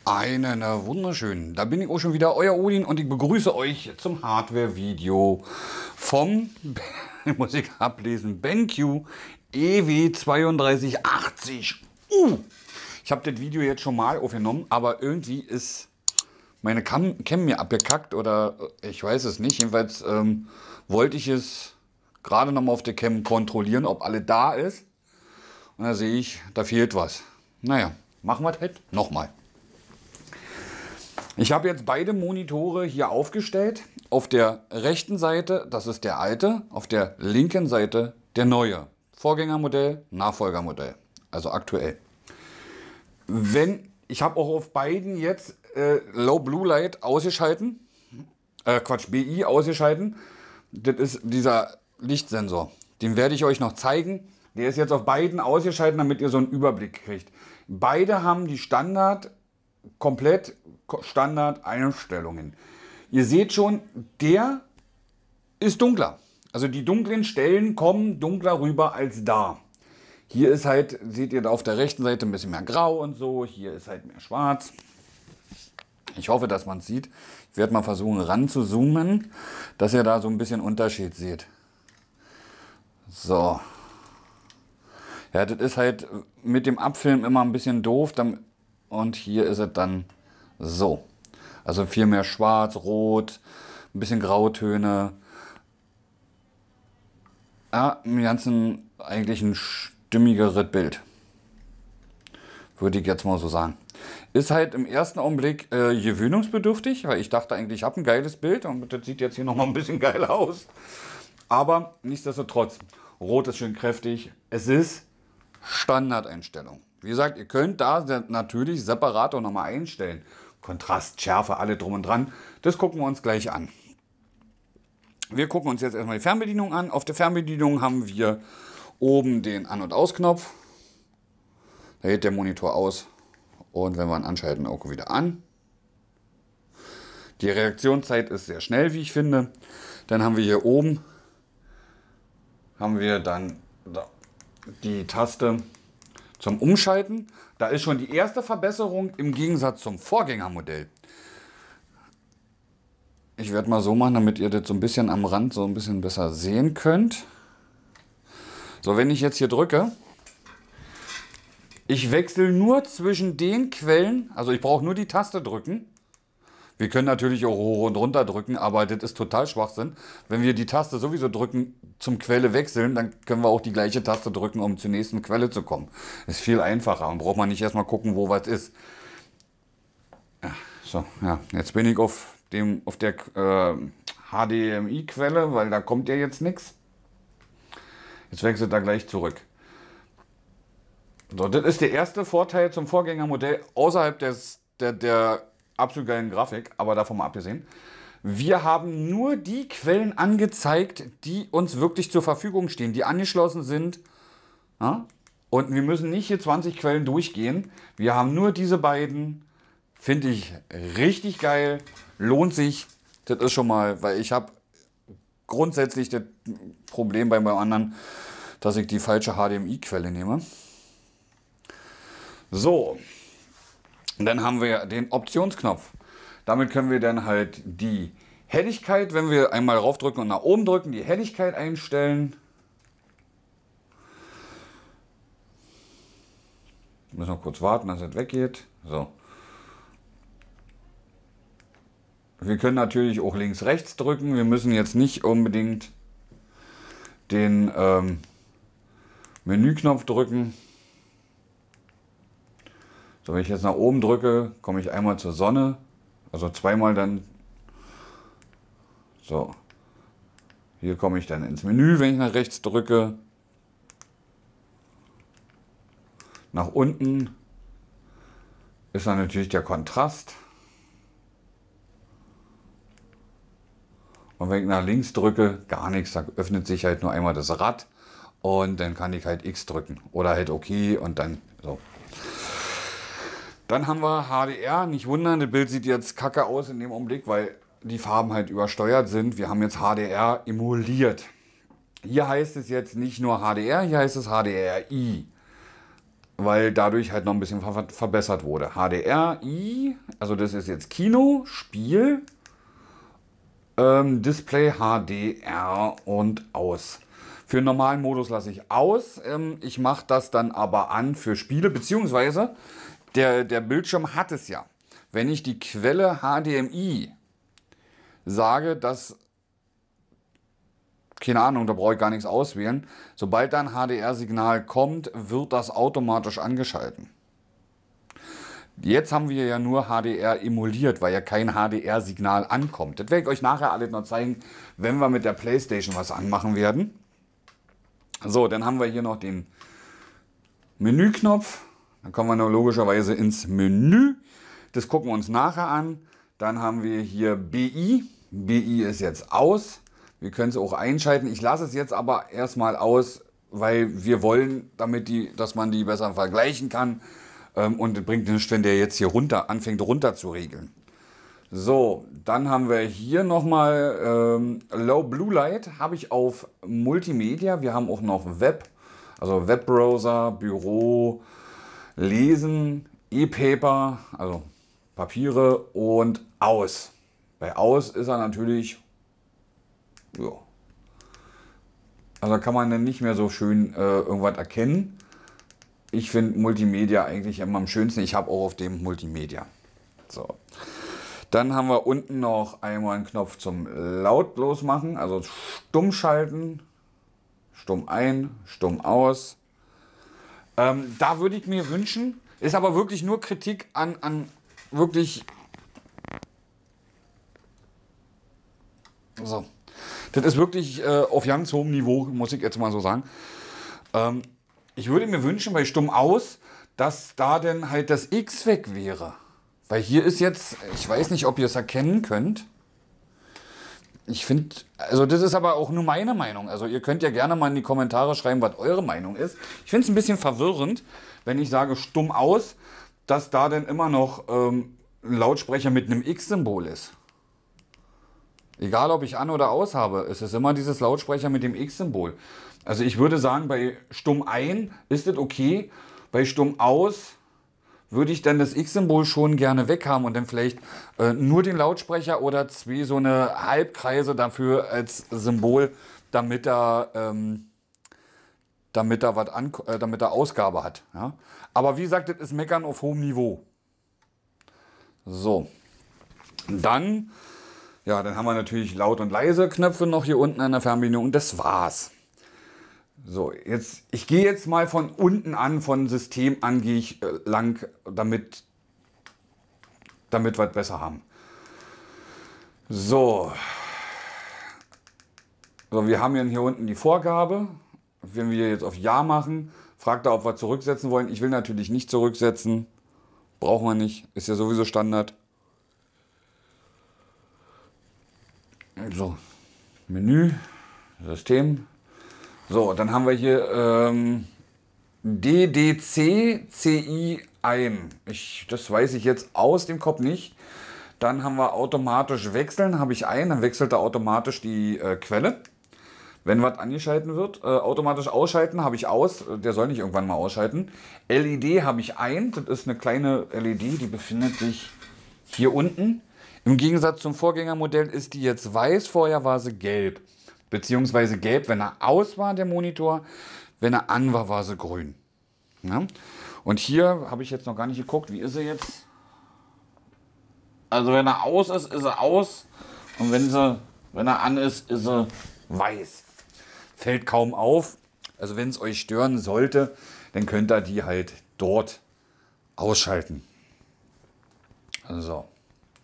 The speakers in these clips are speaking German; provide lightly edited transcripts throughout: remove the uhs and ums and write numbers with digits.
Einen wunderschönen. Da bin ich auch schon wieder, euer Odin, und ich begrüße euch zum Hardware-Video vom, muss ich ablesen, BenQ EW3280. Ich habe das Video jetzt schon mal aufgenommen, aber irgendwie ist meine Cam mir abgekackt oder ich weiß es nicht. Jedenfalls wollte ich es gerade noch mal auf der Cam kontrollieren, ob alle da ist. Und da sehe ich, da fehlt was. Naja, machen wir das halt nochmal. Ich habe jetzt beide Monitore hier aufgestellt. Auf der rechten Seite, das ist der alte, auf der linken Seite der neue. Vorgängermodell, Nachfolgermodell, also aktuell. Ich habe auch auf beiden jetzt Low Blue Light ausgeschalten, BI ausgeschalten. Das ist dieser Lichtsensor. Den werde ich euch noch zeigen. Der ist jetzt auf beiden ausgeschaltet, damit ihr so einen Überblick kriegt. Beide haben die komplett Standard-Einstellungen. Ihr seht schon, der ist dunkler. Also die dunklen Stellen kommen dunkler rüber als da. Hier ist halt, seht ihr da auf der rechten Seite ein bisschen mehr grau und so. Hier ist halt mehr schwarz. Ich hoffe, dass man es sieht. Ich werde mal versuchen ran zu zoomen, dass ihr da so ein bisschen Unterschied seht. So. Ja, das ist halt mit dem Abfilmen immer ein bisschen doof. Und hier ist es dann so. Also viel mehr schwarz, rot, ein bisschen Grautöne. Ja, im Ganzen eigentlich ein stimmigeres Bild. Würde ich jetzt mal so sagen. Ist halt im ersten Augenblick gewöhnungsbedürftig, weil ich dachte eigentlich, ich habe ein geiles Bild und das sieht jetzt hier nochmal ein bisschen geil aus. Aber nichtsdestotrotz, rot ist schön kräftig. Es ist Standardeinstellung. Wie gesagt, ihr könnt da natürlich separat auch nochmal einstellen. Kontrast, Schärfe, alle drum und dran. Das gucken wir uns gleich an. Wir gucken uns jetzt erstmal die Fernbedienung an. Auf der Fernbedienung haben wir oben den An- und Ausknopf. Da geht der Monitor aus. Und wenn wir ihn anschalten, auch wieder an. Die Reaktionszeit ist sehr schnell, wie ich finde. Dann haben wir hier oben dann die Taste zum Umschalten. Da ist schon die erste Verbesserung im Gegensatz zum Vorgängermodell. Ich werde mal so machen, damit ihr das so ein bisschen am Rand so ein bisschen besser sehen könnt. So, wenn ich jetzt hier drücke, ich wechsle nur zwischen den Quellen, also ich brauche nur die Taste drücken. Wir können natürlich auch hoch und runter drücken, aber das ist total Schwachsinn. Wenn wir die Taste sowieso drücken, zum Quelle wechseln, dann können wir auch die gleiche Taste drücken, um zur nächsten Quelle zu kommen. Ist viel einfacher und braucht man nicht erstmal gucken, wo was ist. Ja, so, ja, jetzt bin ich auf der HDMI-Quelle, weil da kommt ja jetzt nichts. Jetzt wechselt er gleich zurück. So, das ist der erste Vorteil zum Vorgängermodell außerhalb der absolut geilen Grafik, aber davon mal abgesehen. Wir haben nur die Quellen angezeigt, die uns wirklich zur Verfügung stehen, die angeschlossen sind. Ja? Und wir müssen nicht hier 20 Quellen durchgehen. Wir haben nur diese beiden. Finde ich richtig geil. Lohnt sich. Das ist schon mal, weil ich habe grundsätzlich das Problem beim anderen, dass ich die falsche HDMI-Quelle nehme. So. Dann haben wir den Optionsknopf. Damit können wir dann halt die Helligkeit, wenn wir einmal raufdrücken und nach oben drücken, die Helligkeit einstellen. Müssen wir kurz warten, dass es weggeht. So. Wir können natürlich auch links, rechts drücken. Wir müssen jetzt nicht unbedingt den Menüknopf drücken. So, wenn ich jetzt nach oben drücke, komme ich einmal zur Sonne, also zweimal dann. So, hier komme ich dann ins Menü, wenn ich nach rechts drücke. Nach unten ist dann natürlich der Kontrast. Und wenn ich nach links drücke, gar nichts, da öffnet sich halt nur einmal das Rad und dann kann ich halt X drücken oder halt OK und dann so. Dann haben wir HDR, nicht wundern, das Bild sieht jetzt kacke aus in dem Augenblick, weil die Farben halt übersteuert sind. Wir haben jetzt HDR emuliert. Hier heißt es jetzt nicht nur HDR, hier heißt es HDRI. weil dadurch halt noch ein bisschen verbessert wurde. HDRI, also das ist jetzt Kino, Spiel, Display HDR und aus. Für den normalen Modus lasse ich aus. Ich mache das dann aber an für Spiele, beziehungsweise der Bildschirm hat es ja. Wenn ich die Quelle HDMI sage, dass, keine Ahnung, da brauche ich gar nichts auswählen. Sobald dann HDR-Signal kommt, wird das automatisch angeschalten. Jetzt haben wir ja nur HDR emuliert, weil ja kein HDR-Signal ankommt. Das werde ich euch nachher alles noch zeigen, wenn wir mit der PlayStation was anmachen werden. So, dann haben wir hier noch den Menüknopf. Dann kommen wir noch logischerweise ins Menü. Das gucken wir uns nachher an. Dann haben wir hier BI. BI ist jetzt aus. Wir können es auch einschalten. Ich lasse es jetzt aber erstmal aus, weil wir wollen, dass man die besser vergleichen kann. Und es bringt nichts, wenn der jetzt hier anfängt runter zu regeln. So, dann haben wir hier nochmal Low Blue Light, habe ich auf Multimedia. Wir haben auch noch Web, also Webbrowser, Büro, Lesen, E-Paper, also Papiere und aus. Bei aus ist er natürlich, ja, also kann man dann nicht mehr so schön irgendwas erkennen. Ich finde Multimedia eigentlich immer am schönsten. Ich habe auch auf dem Multimedia. So. Dann haben wir unten noch einmal einen Knopf zum lautlos machen, also stumm schalten, stumm ein, stumm aus. Da würde ich mir wünschen, ist aber wirklich nur Kritik an wirklich. So. Das ist wirklich auf ganz hohem Niveau, muss ich jetzt mal so sagen. Ich würde mir wünschen, bei stumm aus, dass da dann halt das X weg wäre. Weil hier ist jetzt, ich weiß nicht, ob ihr es erkennen könnt. Ich finde, also das ist aber auch nur meine Meinung. Also ihr könnt ja gerne mal in die Kommentare schreiben, was eure Meinung ist. Ich finde es ein bisschen verwirrend, wenn ich sage stumm aus, dass da dann immer noch ein Lautsprecher mit einem X-Symbol ist. Egal, ob ich an oder aus habe, es ist immer dieses Lautsprecher mit dem X-Symbol. Also ich würde sagen, bei stumm ein ist es okay, bei stumm aus würde ich dann das X-Symbol schon gerne weg haben und dann vielleicht nur den Lautsprecher oder zwei so eine Halbkreise dafür als Symbol, damit er Ausgabe hat. Ja? Aber wie gesagt, das ist Meckern auf hohem Niveau. So, dann haben wir natürlich laut und leise Knöpfe noch hier unten an der Fernbedienung und das war's. So, ich gehe jetzt mal von unten an, von System an gehe ich lang, damit wir es besser haben. So, wir haben hier unten die Vorgabe. Wenn wir jetzt auf Ja machen, fragt er, ob wir zurücksetzen wollen. Ich will natürlich nicht zurücksetzen. Brauchen wir nicht, ist ja sowieso Standard. So, Menü, System. So, dann haben wir hier DDC-CI ein. Das weiß ich jetzt aus dem Kopf nicht. Dann haben wir automatisch wechseln, habe ich ein. Dann wechselt er automatisch die Quelle. Wenn was angeschalten wird, automatisch ausschalten habe ich aus. Der soll nicht irgendwann mal ausschalten. LED habe ich ein. Das ist eine kleine LED, die befindet sich hier unten. Im Gegensatz zum Vorgängermodell ist die jetzt weiß. Vorher war sie gelb. Beziehungsweise gelb, wenn er aus war, der Monitor. Wenn er an war, war sie grün. Ja? Und hier habe ich jetzt noch gar nicht geguckt, wie ist er jetzt? Also wenn er aus ist, ist er aus. Und wenn er an ist, ist er weiß. Fällt kaum auf. Also wenn es euch stören sollte, dann könnt ihr die halt dort ausschalten. So.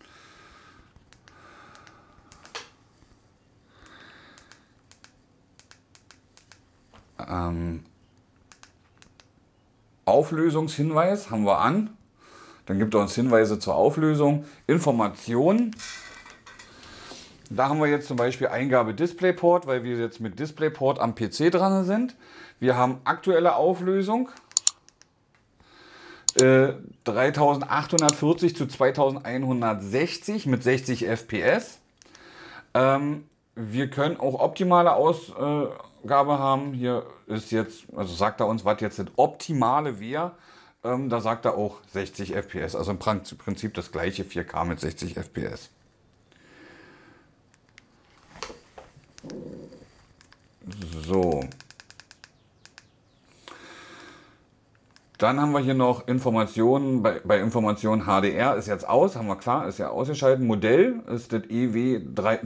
Auflösungshinweis haben wir an. Dann gibt er uns Hinweise zur Auflösung. Informationen. Da haben wir jetzt zum Beispiel Eingabe DisplayPort, weil wir jetzt mit DisplayPort am PC dran sind. Wir haben aktuelle Auflösung. 3840 zu 2160 mit 60 FPS. Wir können auch optimale Vorgabe haben, hier ist jetzt, also sagt er uns, was jetzt das Optimale wäre. Da sagt er auch 60 FPS, also im Prinzip das gleiche 4K mit 60 FPS. So. Dann haben wir hier noch Informationen, bei Informationen HDR ist jetzt aus, haben wir klar, ist ja ausgeschaltet. Modell ist das EW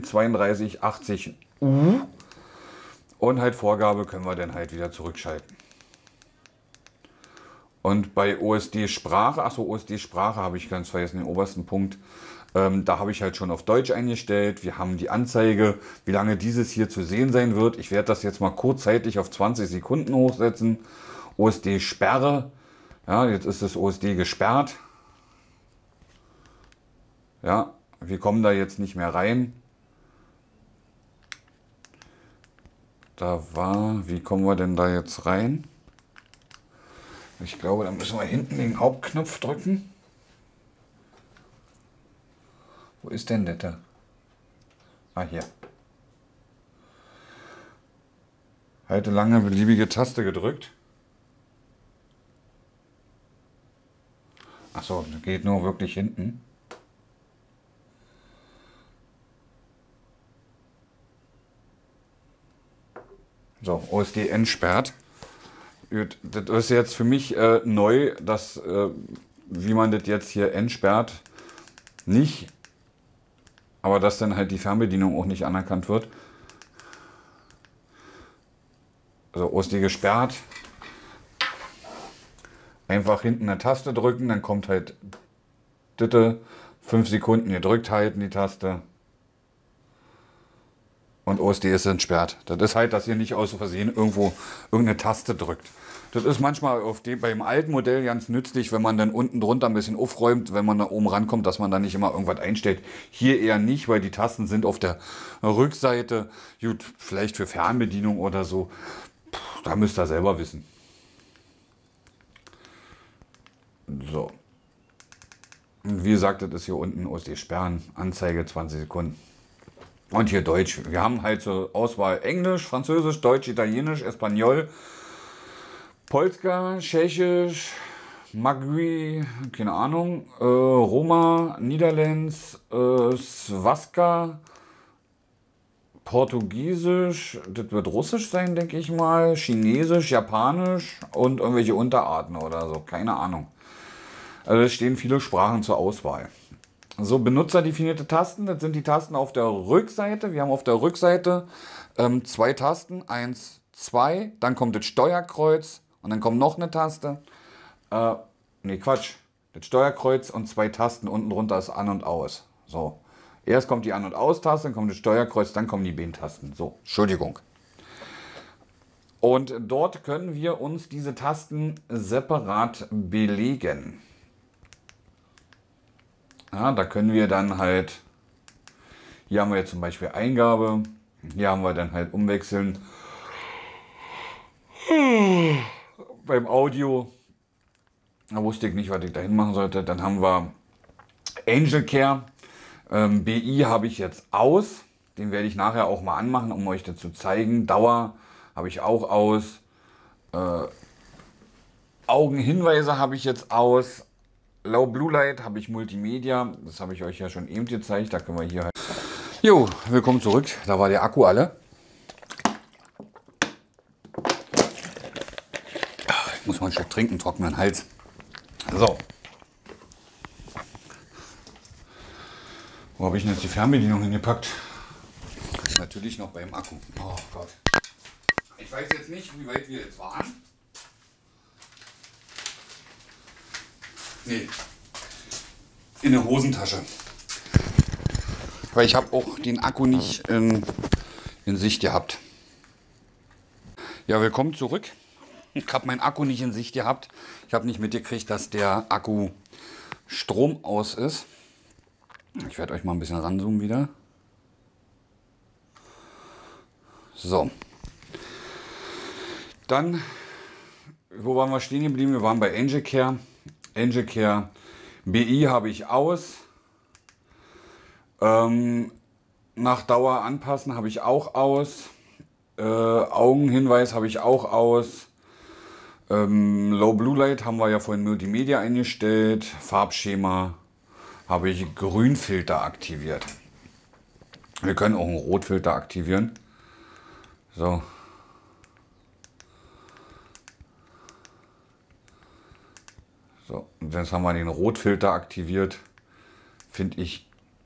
3280U und halt Vorgabe können wir dann halt wieder zurückschalten. Und bei OSD-Sprache, achso, OSD-Sprache habe ich ganz vergessen, den obersten Punkt. Da habe ich halt schon auf Deutsch eingestellt. Wir haben die Anzeige, wie lange dieses hier zu sehen sein wird. Ich werde das jetzt mal kurzzeitig auf 20 Sekunden hochsetzen. OSD-Sperre. Ja, jetzt ist das OSD gesperrt. Ja, wir kommen da jetzt nicht mehr rein. Wie kommen wir denn da jetzt rein? Ich glaube, da müssen wir hinten den Hauptknopf drücken. Wo ist denn das da? Ah, hier. Halte lange beliebige Taste gedrückt. Achso, das geht nur wirklich hinten. So, OSD entsperrt. Das ist jetzt für mich neu, dass, wie man das jetzt hier entsperrt, nicht, aber dass dann halt die Fernbedienung auch nicht anerkannt wird. Also OSD gesperrt. Einfach hinten eine Taste drücken, dann kommt halt bitte 5 Sekunden gedrückt halten die Taste. Und OSD ist entsperrt. Das ist halt, dass ihr nicht aus Versehen irgendwo irgendeine Taste drückt. Das ist manchmal beim alten Modell ganz nützlich, wenn man dann unten drunter ein bisschen aufräumt, wenn man da oben rankommt, dass man da nicht immer irgendwas einstellt. Hier eher nicht, weil die Tasten sind auf der Rückseite. Gut, vielleicht für Fernbedienung oder so. Da müsst ihr selber wissen. So. Und wie gesagt, das ist hier unten OSD sperren, Anzeige 20 Sekunden. Und hier Deutsch. Wir haben halt zur Auswahl Englisch, Französisch, Deutsch, Italienisch, Espanol, Polska, Tschechisch, Magui, keine Ahnung, Roma, Niederländs, Swaska, Portugiesisch, das wird Russisch sein, denke ich mal, Chinesisch, Japanisch und irgendwelche Unterarten oder so, keine Ahnung. Also es stehen viele Sprachen zur Auswahl. So, benutzerdefinierte Tasten, das sind die Tasten auf der Rückseite. Wir haben auf der Rückseite 2 Tasten, 1, 2, dann kommt das Steuerkreuz und dann kommt noch eine Taste. Ne, Quatsch, das Steuerkreuz und 2 Tasten unten drunter ist An und Aus. So, erst kommt die An- und Aus-Taste, dann kommt das Steuerkreuz, dann kommen die B-Tasten. So, Entschuldigung. Und dort können wir uns diese Tasten separat belegen. Ja, da können wir dann halt, hier haben wir jetzt zum Beispiel Eingabe, hier haben wir dann halt umwechseln. Beim Audio, da wusste ich nicht, was ich dahin machen sollte. Dann haben wir Angel Care, BI habe ich jetzt aus, den werde ich nachher auch mal anmachen, um euch das zu zeigen. Dauer habe ich auch aus, Augenhinweise habe ich jetzt aus. Low Blue Light habe ich Multimedia, das habe ich euch ja schon eben gezeigt, da können wir hier halt... Jo, willkommen zurück, da war der Akku alle. Ich muss mal einen Schluck trinken, trockenen Hals. So. Wo habe ich denn jetzt die Fernbedienung hingepackt? Ist natürlich noch beim Akku. Oh Gott. Ich weiß jetzt nicht, wie weit wir jetzt waren. Nee, in der Hosentasche. Weil ich habe auch den Akku nicht in Sicht gehabt. Ja, willkommen zurück. Ich habe meinen Akku nicht in Sicht gehabt. Ich habe nicht mitgekriegt, dass der Akku Strom aus ist. Ich werde euch mal ein bisschen ranzoomen wieder. So. Dann, wo waren wir stehen geblieben? Wir waren bei Angel Care. Angel Care BI habe ich aus. Nach Dauer anpassen habe ich auch aus. Augenhinweis habe ich auch aus. Low Blue Light haben wir ja vorhin Multimedia eingestellt. Farbschema habe ich Grünfilter aktiviert. Wir können auch einen Rotfilter aktivieren. So. So, und jetzt haben wir den Rotfilter aktiviert. Finde ich.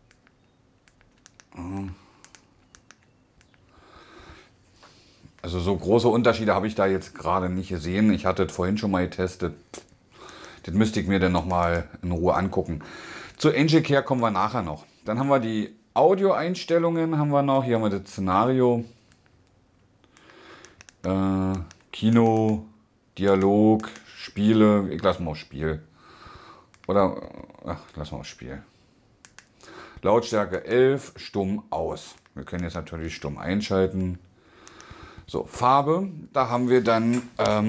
Also so große Unterschiede habe ich da jetzt gerade nicht gesehen. Ich hatte es vorhin schon mal getestet. Das müsste ich mir dann nochmal in Ruhe angucken. Zu Angel Care kommen wir nachher noch. Dann haben wir die Audio-Einstellungen haben wir noch. Hier haben wir das Szenario. Kino, Dialog, Spiele. Ich lasse mal Spiel. Oder, ach, lass mal Spiel. Lautstärke 11, stumm aus. Wir können jetzt natürlich stumm einschalten. So, Farbe, da haben wir dann,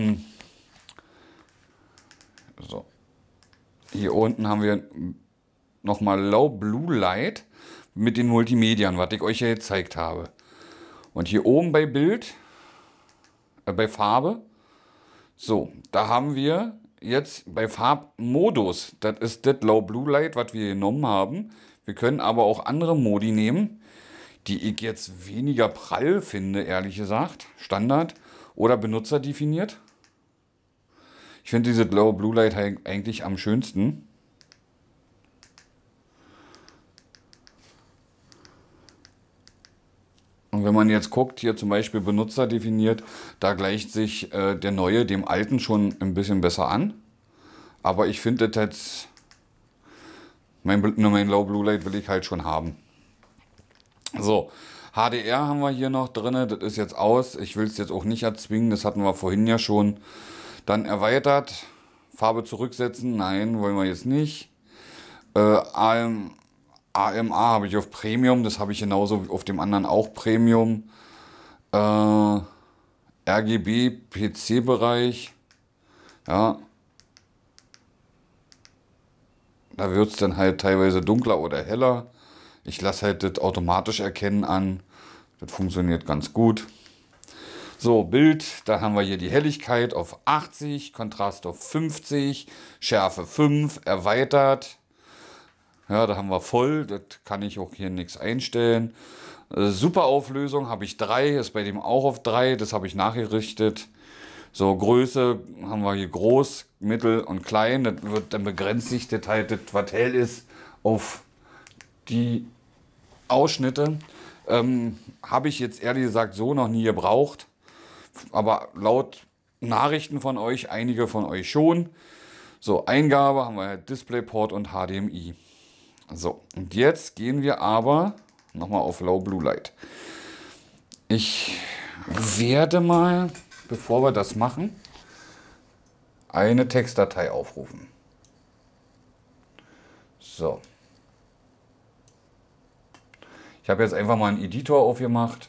so, hier unten haben wir nochmal Low Blue Light mit den Multimedien, was ich euch ja gezeigt habe. Und hier oben bei Bild, bei Farbe, so, da haben wir jetzt bei Farbmodus, das ist das Low Blue Light, was wir genommen haben. Wir können aber auch andere Modi nehmen, die ich jetzt weniger prall finde, ehrlich gesagt. Standard oder benutzerdefiniert. Ich finde diese Low Blue Light eigentlich am schönsten. Und wenn man jetzt guckt, hier zum Beispiel benutzerdefiniert, da gleicht sich der neue dem alten schon ein bisschen besser an. Aber ich finde das jetzt, mein Low Blue Light will ich halt schon haben. So, HDR haben wir hier noch drin, das ist jetzt aus. Ich will es jetzt auch nicht erzwingen, das hatten wir vorhin ja schon. Dann erweitert, Farbe zurücksetzen, nein, wollen wir jetzt nicht. AMA habe ich auf Premium, das habe ich genauso wie auf dem anderen auch Premium. RGB, PC-Bereich, ja. Da wird es dann halt teilweise dunkler oder heller. Ich lasse halt das automatisch erkennen an. Das funktioniert ganz gut. So, Bild, da haben wir hier die Helligkeit auf 80, Kontrast auf 50, Schärfe 5, erweitert. Ja, da haben wir voll, das kann ich auch hier nichts einstellen. Super Auflösung habe ich 3, ist bei dem auch auf 3, das habe ich nachgerichtet. So, Größe haben wir hier groß, mittel und klein. Das wird dann begrenzt sich das halt, das, was hell ist, auf die Ausschnitte. Habe ich jetzt ehrlich gesagt so noch nie gebraucht. Aber laut Nachrichten von euch, einige von euch schon. So, Eingabe haben wir DisplayPort und HDMI. So, und jetzt gehen wir aber nochmal auf Low Blue Light. Ich werde mal, bevor wir das machen, eine Textdatei aufrufen. So. Ich habe jetzt einfach mal einen Editor aufgemacht.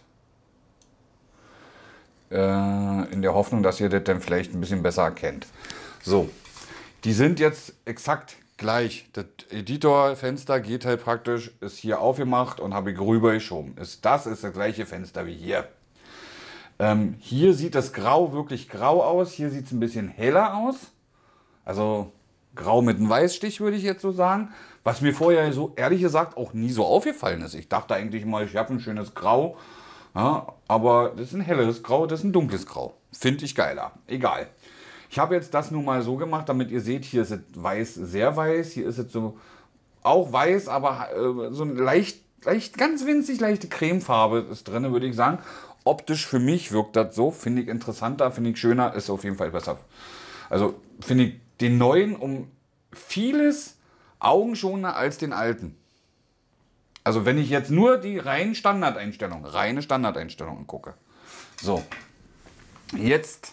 In der Hoffnung, dass ihr das dann vielleicht ein bisschen besser erkennt. So, die sind jetzt exakt gleich. Das Editorfenster geht halt praktisch, ist hier aufgemacht und habe ich rüber geschoben. Das ist das gleiche Fenster wie hier. Hier sieht das Grau wirklich grau aus. Hier sieht es ein bisschen heller aus. Also grau mit einem Weißstich, würde ich jetzt so sagen. Was mir vorher so ehrlich gesagt auch nie so aufgefallen ist. Ich dachte eigentlich mal, ich habe ein schönes Grau. Ja, aber das ist ein helleres Grau, das ist ein dunkles Grau. Finde ich geiler. Egal. Ich habe jetzt das nun mal so gemacht, damit ihr seht, hier ist es weiß, sehr weiß. Hier ist es so auch weiß, aber so ein ganz winzig leichte Cremefarbe ist drin, würde ich sagen. Optisch für mich wirkt das so. Finde ich interessanter, finde ich schöner, ist auf jeden Fall besser. Also finde ich den neuen um vieles augenschonender als den alten. Also wenn ich jetzt nur die reine Standardeinstellungen gucke. So, jetzt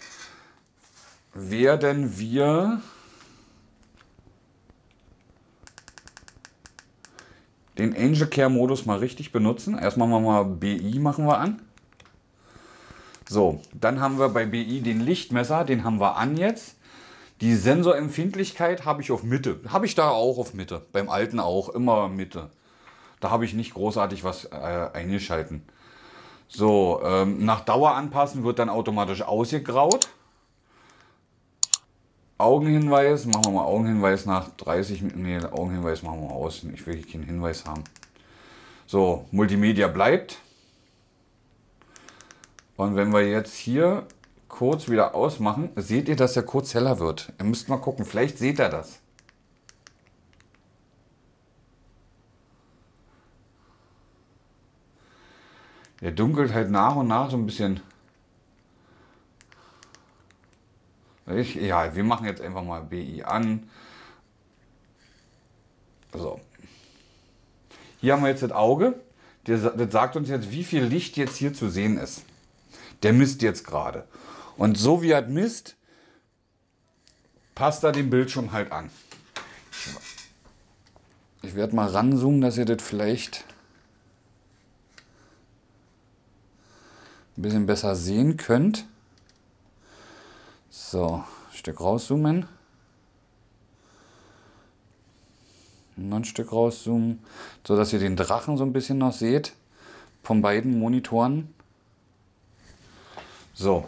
werden wir den Angel Care Modus mal richtig benutzen. Erstmal machen wir mal BI machen wir an. So, dann haben wir bei BI den Lichtmesser, den haben wir an jetzt. Die Sensorempfindlichkeit habe ich auf Mitte. Habe ich da auch auf Mitte. Beim alten auch immer Mitte. Da habe ich nicht großartig was eingeschalten. So, nach Dauer anpassen wird dann automatisch ausgegraut. Augenhinweis, machen wir mal Augenhinweis nach 30 Minuten. Nee, Augenhinweis machen wir mal aus. Ich will hier keinen Hinweis haben. So, Multimedia bleibt. Und wenn wir jetzt hier kurz wieder ausmachen, seht ihr, dass er kurz heller wird. Ihr müsst mal gucken, vielleicht seht ihr das. Er dunkelt halt nach und nach so ein bisschen. Ja, wir machen jetzt einfach mal BI an. So. Hier haben wir jetzt das Auge. Das sagt uns jetzt, wie viel Licht jetzt hier zu sehen ist. Der misst jetzt gerade. Und so wie er misst, passt er den Bildschirm halt an. Ich werde mal ranzoomen, dass ihr das vielleicht ein bisschen besser sehen könnt. So, ein Stück rauszoomen. Noch ein Stück rauszoomen, so dass ihr den Drachen so ein bisschen noch seht von beiden Monitoren. So.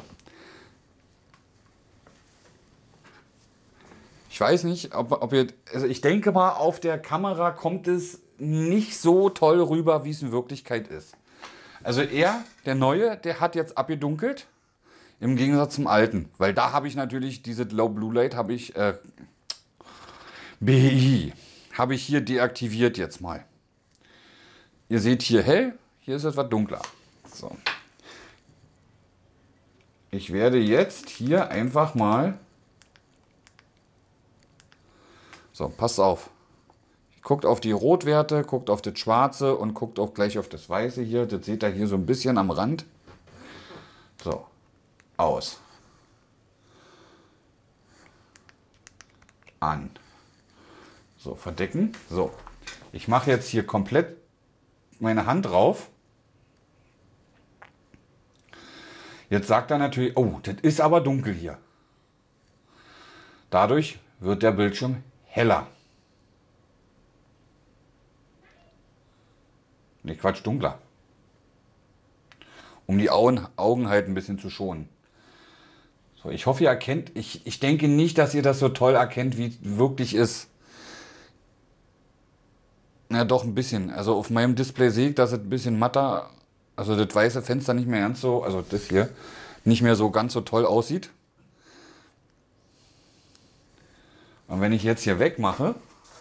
Ich weiß nicht, ob ihr, also ich denke mal, auf der Kamera kommt es nicht so toll rüber, wie es in Wirklichkeit ist. Also er, der Neue, der hat jetzt abgedunkelt, im Gegensatz zum Alten, weil da habe ich natürlich diese Low Blue Light, habe ich BI, habe ich hier deaktiviert jetzt mal. Ihr seht hier hell, hier ist etwas dunkler. So. Ich werde jetzt hier einfach mal, so, passt auf. Guckt auf die Rotwerte, guckt auf das Schwarze und guckt auch gleich auf das Weiße hier. Das seht ihr hier so ein bisschen am Rand. So, aus. An. So, verdecken. So, ich mache jetzt hier komplett meine Hand drauf. Jetzt sagt er natürlich, oh, das ist aber dunkel hier. Dadurch wird der Bildschirm heller. Ne, Quatsch, dunkler. Um die Augen halt ein bisschen zu schonen. So, ich hoffe, ihr erkennt, ich denke nicht, dass ihr das so toll erkennt, wie es wirklich ist. Ja, doch ein bisschen. Also auf meinem Display sehe ich, dass es ein bisschen matter, also das weiße Fenster nicht mehr ganz so, also das hier, nicht mehr so ganz so toll aussieht. Und wenn ich jetzt hier wegmache,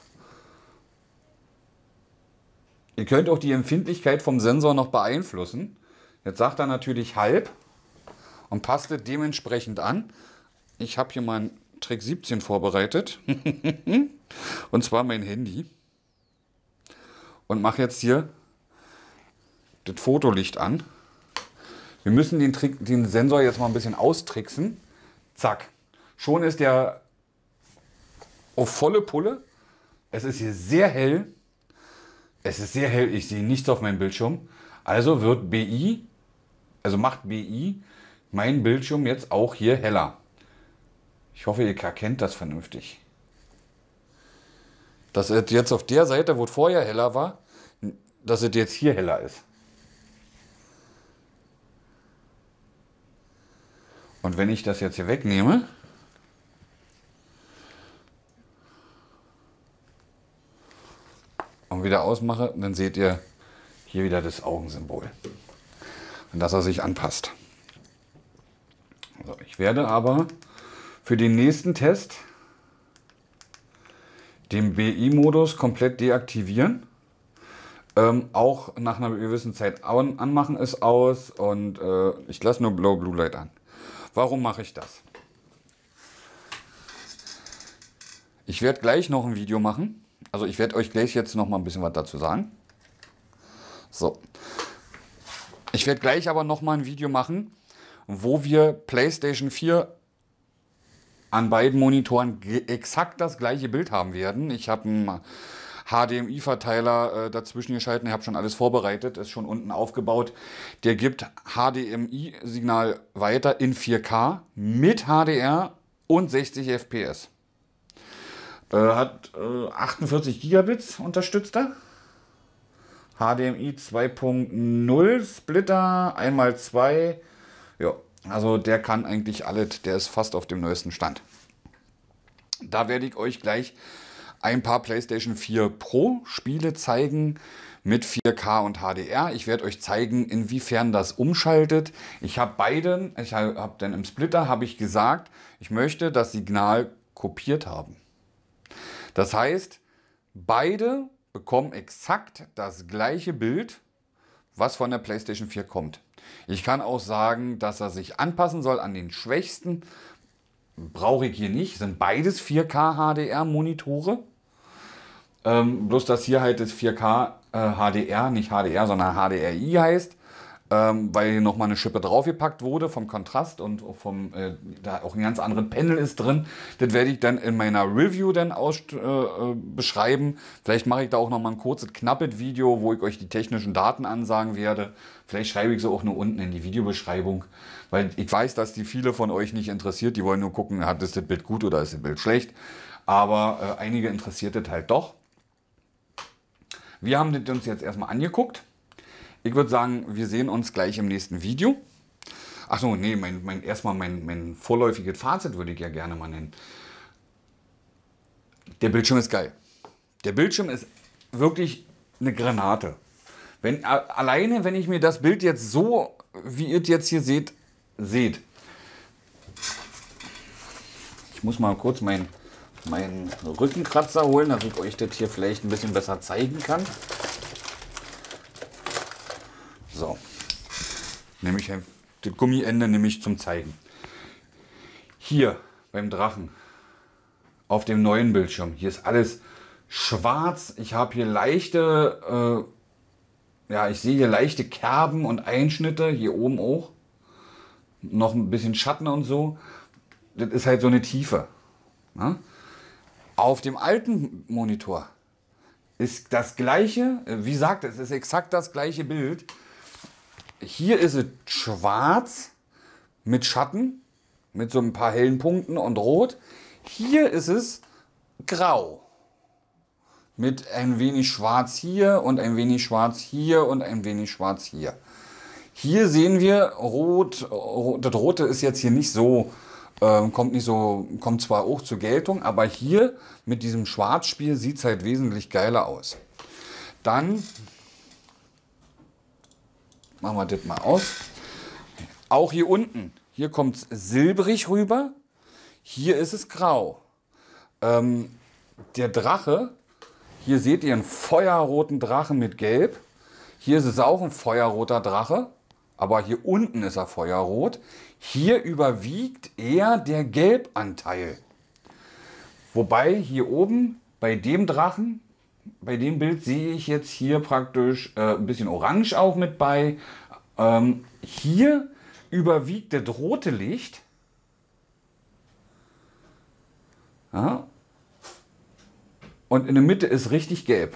ihr könnt auch die Empfindlichkeit vom Sensor noch beeinflussen. Jetzt sagt er natürlich halb und passt es dementsprechend an. Ich habe hier mal einen Trick 17 vorbereitet. Und zwar mein Handy. Und mache jetzt hier das Fotolicht an. Wir müssen den Sensor jetzt mal ein bisschen austricksen. Zack. Schon ist der auf volle Pulle. Es ist hier sehr hell. Es ist sehr hell. Ich sehe nichts auf meinem Bildschirm. Also wird BI, also macht BI mein Bildschirm jetzt auch hier heller. Ich hoffe, ihr erkennt das vernünftig. Dass es jetzt auf der Seite, wo es vorher heller war, dass es jetzt hier heller ist. Und wenn ich das jetzt hier wegnehme, und wieder ausmache, dann seht ihr hier wieder das Augensymbol. Und dass er sich anpasst. So, ich werde aber für den nächsten Test den BI-Modus komplett deaktivieren. Auch nach einer gewissen Zeit anmachen ist aus und ich lasse nur Blue Light an. Warum mache ich das? Ich werde gleich noch ein Video machen. Also ich werde euch gleich jetzt noch mal ein bisschen was dazu sagen. So. Ich werde gleich aber noch mal ein Video machen, wo wir PlayStation 4 an beiden Monitoren exakt das gleiche Bild haben werden. Ich habe einen HDMI-Verteiler dazwischen geschalten. Ich habe schon alles vorbereitet, ist schon unten aufgebaut. Der gibt HDMI-Signal weiter in 4K mit HDR und 60 FPS. Hat 48 Gigabits unterstützt er. HDMI 2.0 Splitter, 1x2. Ja, also der kann eigentlich alles, der ist fast auf dem neuesten Stand. Da werde ich euch gleich ein paar PlayStation 4 Pro Spiele zeigen mit 4K und HDR. Ich werde euch zeigen, inwiefern das umschaltet. Ich habe beiden, ich habe dann im Splitter habe ich gesagt, ich möchte das Signal kopiert haben. Das heißt, beide bekommen exakt das gleiche Bild, was von der PlayStation 4 kommt. Ich kann auch sagen, dass er sich anpassen soll an den schwächsten. Brauche ich hier nicht. Sind beides 4K HDR Monitore. Bloß dass hier halt das 4K HDR, nicht HDR, sondern HDRI heißt, weil hier nochmal eine Schippe draufgepackt wurde vom Kontrast und vom, da auch ein ganz anderes Panel ist drin. Das werde ich dann in meiner Review dann beschreiben. Vielleicht mache ich da auch nochmal ein kurzes, knappes Video, wo ich euch die technischen Daten ansagen werde. Vielleicht schreibe ich sie auch nur unten in die Videobeschreibung, weil ich weiß, dass die viele von euch nicht interessiert. Die wollen nur gucken, ist das Bild gut oder ist das Bild schlecht. Aber einige interessiert das halt doch. Wir haben das uns jetzt erstmal angeguckt. Ich würde sagen, wir sehen uns gleich im nächsten Video. Achso, nee, erstmal mein vorläufiges Fazit würde ich ja gerne mal nennen. Der Bildschirm ist geil. Der Bildschirm ist wirklich eine Granate. Alleine, wenn ich mir das Bild jetzt so, wie ihr es jetzt hier seht. Ich muss mal kurz meinen Rückenkratzer holen, dass ich euch das hier vielleicht ein bisschen besser zeigen kann. So, nämlich das Gummiende nämlich zum Zeigen. Hier beim Drachen auf dem neuen Bildschirm, hier ist alles schwarz. Ich habe hier leichte, ich sehe hier leichte Kerben und Einschnitte, hier oben auch. Noch ein bisschen Schatten und so. Das ist halt so eine Tiefe. Ne? Auf dem alten Monitor ist das gleiche, wie gesagt, es ist exakt das gleiche Bild. Hier ist es schwarz mit Schatten, mit so ein paar hellen Punkten und rot. Hier ist es grau mit ein wenig schwarz hier und ein wenig schwarz hier und ein wenig schwarz hier. Hier sehen wir rot, das Rote ist jetzt hier nicht so, kommt zwar auch zur Geltung, aber hier mit diesem Schwarzspiel sieht es halt wesentlich geiler aus. Dann machen wir das mal aus. Auch hier unten, hier kommt es silbrig rüber, hier ist es grau. Der Drache, hier seht ihr einen feuerroten Drachen mit Gelb. Hier ist es auch ein feuerroter Drache, aber hier unten ist er feuerrot. Hier überwiegt eher der Gelbanteil. Wobei hier oben bei dem Drachen, bei dem Bild sehe ich jetzt hier praktisch ein bisschen Orange auch mit bei. Hier überwiegt das rote Licht. Ja. Und in der Mitte ist richtig gelb.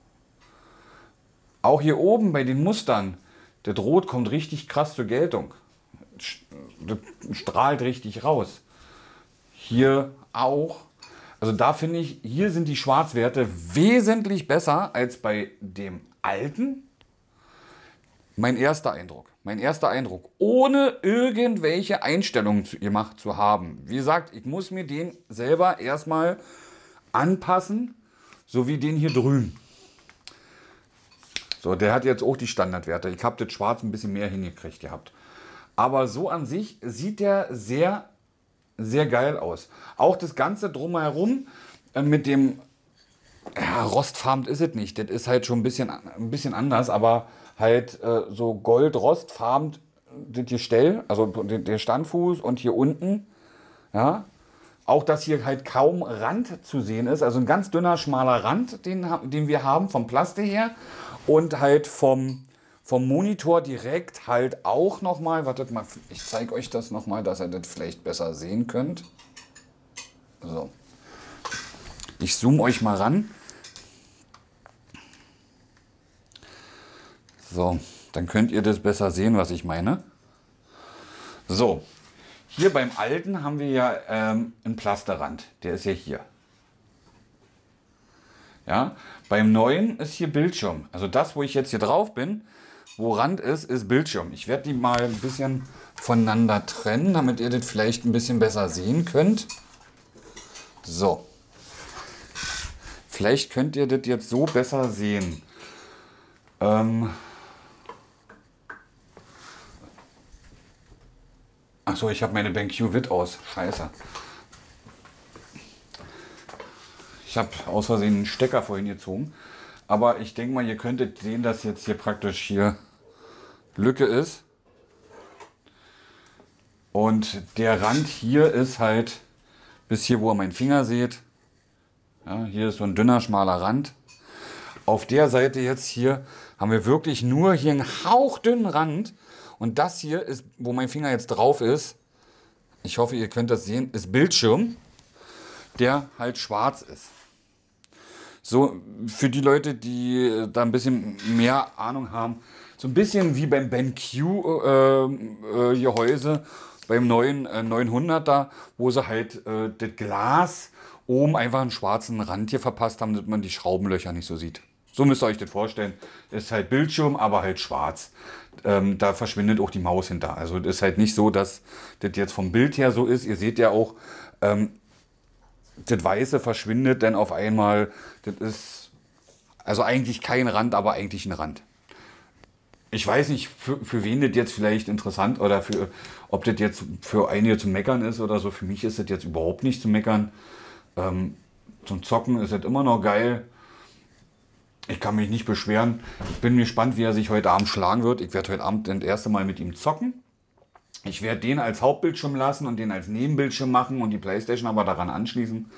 Auch hier oben bei den Mustern, das Rot kommt richtig krass zur Geltung. Das strahlt richtig raus. Hier auch. Also da finde ich, hier sind die Schwarzwerte wesentlich besser als bei dem alten. Mein erster Eindruck, ohne irgendwelche Einstellungen gemacht zu haben. Wie gesagt, ich muss mir den selber erstmal anpassen, so wie den hier drüben. So, der hat jetzt auch die Standardwerte. Ich habe das Schwarz ein bisschen mehr hingekriegt gehabt. Aber so an sich sieht der sehr, sehr geil aus. Auch das Ganze drumherum mit dem, ja, rostfarben ist es nicht. Das ist halt schon ein bisschen anders, aber halt so gold-rostfarben das Gestell, also der Standfuß und hier unten, ja. Auch, dass hier halt kaum Rand zu sehen ist, also ein ganz dünner, schmaler Rand, den wir haben vom Plastik her und halt vom Monitor direkt halt auch nochmal, wartet mal, ich zeige euch das nochmal, dass ihr das vielleicht besser sehen könnt. So. Ich zoome euch mal ran. So, dann könnt ihr das besser sehen, was ich meine. So. Hier beim alten haben wir ja einen Plasterrand, der ist ja hier. Ja? Beim neuen ist hier Bildschirm. Also das, wo ich jetzt hier drauf bin, wo Rand ist Bildschirm. Ich werde die mal ein bisschen voneinander trennen, damit ihr das vielleicht ein bisschen besser sehen könnt. So. Vielleicht könnt ihr das jetzt so besser sehen. Achso, ich habe meine BenQ Wit aus. Scheiße. Ich habe aus Versehen einen Stecker vorhin gezogen. Aber ich denke mal, ihr könntet sehen, dass jetzt hier praktisch hier Lücke ist. Und der Rand hier ist halt bis hier, wo ihr meinen Finger seht. Ja, hier ist so ein dünner, schmaler Rand. Auf der Seite jetzt hier haben wir wirklich nur hier einen hauchdünnen Rand. Und das hier ist, wo mein Finger jetzt drauf ist, ich hoffe, ihr könnt das sehen, ist Bildschirm, der halt schwarz ist. So, für die Leute, die da ein bisschen mehr Ahnung haben, so ein bisschen wie beim BenQ-Gehäuse, beim neuen 900er, wo sie halt das Glas oben einfach einen schwarzen Rand hier verpasst haben, damit man die Schraubenlöcher nicht so sieht. So müsst ihr euch das vorstellen. Ist halt Bildschirm, aber halt schwarz. Da verschwindet auch die Maus hinter. Also das ist halt nicht so, dass das jetzt vom Bild her so ist. Ihr seht ja auch, das Weiße verschwindet dann auf einmal. Das ist also eigentlich kein Rand, aber eigentlich ein Rand. Ich weiß nicht, für wen das jetzt vielleicht interessant oder ob das jetzt für einige zu meckern ist oder so. Für mich ist das jetzt überhaupt nicht zu meckern. Zum Zocken ist das immer noch geil. Ich kann mich nicht beschweren. Ich bin gespannt, wie er sich heute Abend schlagen wird. Ich werde heute Abend das erste Mal mit ihm zocken. Ich werde den als Hauptbildschirm lassen und den als Nebenbildschirm machen und die PlayStation aber daran anschließen.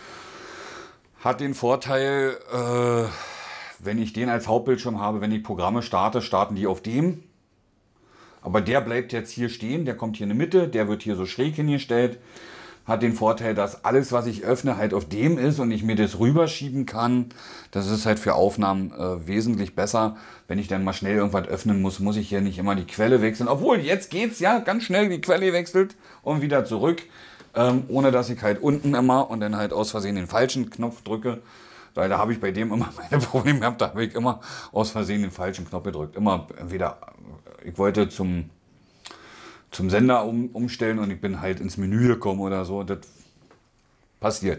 Hat den Vorteil, wenn ich den als Hauptbildschirm habe, wenn ich Programme starte, starten die auf dem. Aber der bleibt jetzt hier stehen, der kommt hier in die Mitte, der wird hier so schräg hingestellt. Hat den Vorteil, dass alles, was ich öffne, halt auf dem ist und ich mir das rüberschieben kann. Das ist halt für Aufnahmen wesentlich besser. Wenn ich dann mal schnell irgendwas öffnen muss, muss ich hier nicht immer die Quelle wechseln. Obwohl, jetzt geht's ja ganz schnell, die Quelle wechselt und wieder zurück. Ohne dass ich halt unten immer und dann halt aus Versehen den falschen Knopf drücke. Weil da habe ich bei dem immer meine Probleme gehabt. Da habe ich immer aus Versehen den falschen Knopf gedrückt. Immer entweder, ich wollte zum Sender umstellen und ich bin halt ins Menü gekommen oder so. Das passiert.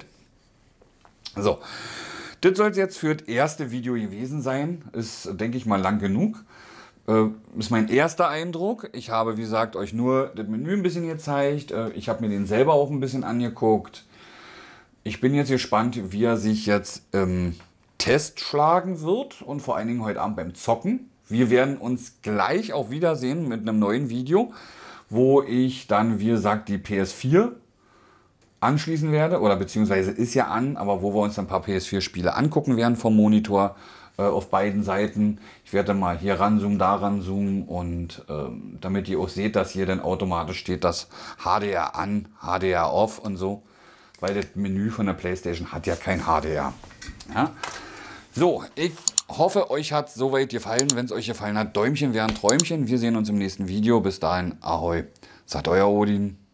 So, das soll es jetzt für das erste Video gewesen sein. Ist, denke ich mal, lang genug. Ist mein erster Eindruck. Ich habe, wie gesagt, euch nur das Menü ein bisschen gezeigt. Ich habe mir den selber auch ein bisschen angeguckt. Ich bin jetzt gespannt, wie er sich jetzt im Test schlagen wird und vor allen Dingen heute Abend beim Zocken. Wir werden uns gleich auch wiedersehen mit einem neuen Video, wo ich dann, wie gesagt, die PS4 anschließen werde, oder beziehungsweise ist ja an, aber wo wir uns dann ein paar PS4-Spiele angucken werden vom Monitor auf beiden Seiten. Ich werde dann mal hier ranzoomen, da ranzoomen und damit ihr auch seht, dass hier dann automatisch steht, dass HDR an, HDR off und so, weil das Menü von der PlayStation hat ja kein HDR. Ja? So, ich hoffe, euch hat soweit gefallen. Wenn es euch gefallen hat, Däumchen wären Träumchen. Wir sehen uns im nächsten Video. Bis dahin, ahoi. Sagt euer Odin.